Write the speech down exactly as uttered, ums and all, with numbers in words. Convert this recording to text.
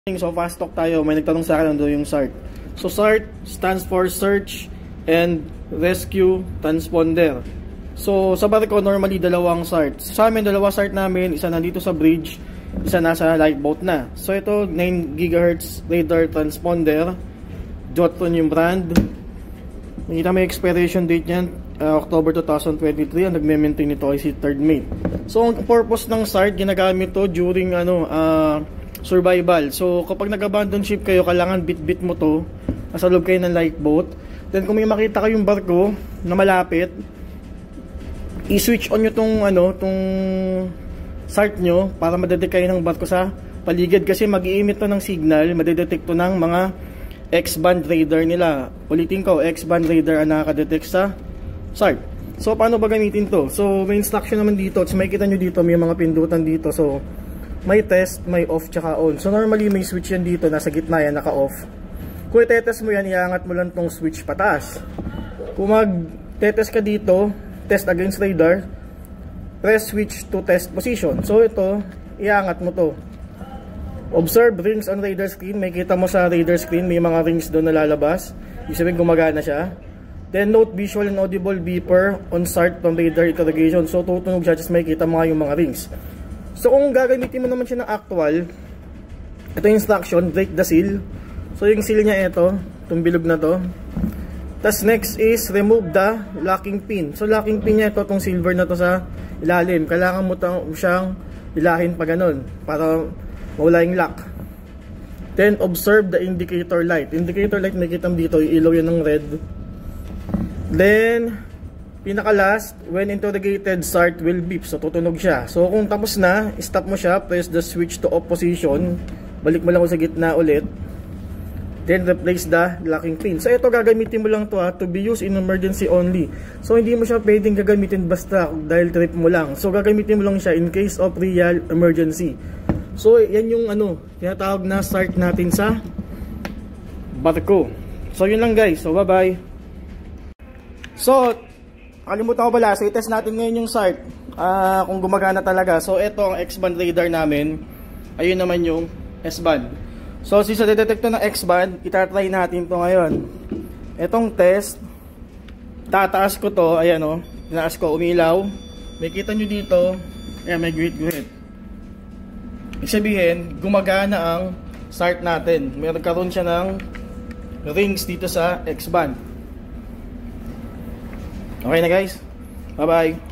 So fast talk tayo, may nagtanong sa akin ano yung S A R T. So S A R T stands for Search and Rescue Transponder. So sa barko normally dalawang S A R T. Sa amin dalawa S A R T namin, isa nandito sa bridge, isa nasa lifeboat na. So ito nine gigahertz radar transponder. Jotron yung brand. Nakita may expiration date niyan, uh, October two thousand twenty-three. Ang nagme-maintain nito ay si third May. So ang purpose ng S A R T ginagamit to during ano uh, survival. So kapag nag-abandon ship kayo, kailangan bit-bit mo to, nasa loob kayo ng lifeboat. Then kung may makita kayong barko na malapit, i-switch on nyo tong ano, tong S A R T nyo para madedetect kayo ng barko sa paligid, kasi mag-i-emit to ng signal, madedetect to ng mga X-band radar nila. Ulitin ko, X-band radar ang nakaka-detect sa S A R T. So paano ba gamitin to? So may instruction naman dito. So makikita nyo dito, may mga pindutan dito. So may test, may off, tsaka on. So normally may switch yan dito, nasa gitna yan, naka-off. Kung i-test mo yan, iangat mo lang tong switch pataas. Kung mag-test ka dito, test against radar, press switch to test position. So ito, iangat mo to. Observe rings on radar screen. May kita mo sa radar screen, may mga rings doon na lalabas. Ibig sabihin gumagana siya. Then note visual and audible beeper on S A R T from radar interrogation. So tutunog siya, just may kita mo yung mga rings. So kung gagamitin mo naman siya ng actual, ito yung instruction, break the seal. So yung seal niya ito, itong bilog na to. Tapos next is remove the locking pin. So locking pin niya ito, itong silver na to sa ilalim. Kailangan mo siyang ilahin pa ganun para mawala yung lock. Then observe the indicator light. Indicator light, nakikita mo dito, yung ilaw yan ng red. Then pinaka last, when interrogated, S A R T will beep. So tutunog siya. So kung tapos na, stop mo siya, press the switch to off position, balik mo lang sa gitna ulit, then replace the locking pin. So ito gagamitin mo lang to ha, to be used in emergency only. So hindi mo siya pwedeng gagamitin basta dahil trip mo lang. So gagamitin mo lang siya in case of real emergency. So yan yung ano, tinatawag na S A R T natin sa barko. So yun lang guys. So bye bye. So kalimutan ko pala, so i-test natin ngayon yung S A R T uh, kung gumagana talaga. So ito ang X-band radar namin. Ayun naman yung S-band. So since na-detect to ng X-band, itatry natin to ngayon. Etong test, tataas ko to, ayan o, tinaas ko, umilaw. May kita nyo dito, ayan, may guhit-guhit. Ibig sabihin, gumagana ang S A R T natin. May nagkaroon siya ng rings dito sa X-band. Okay na guys, bye bye.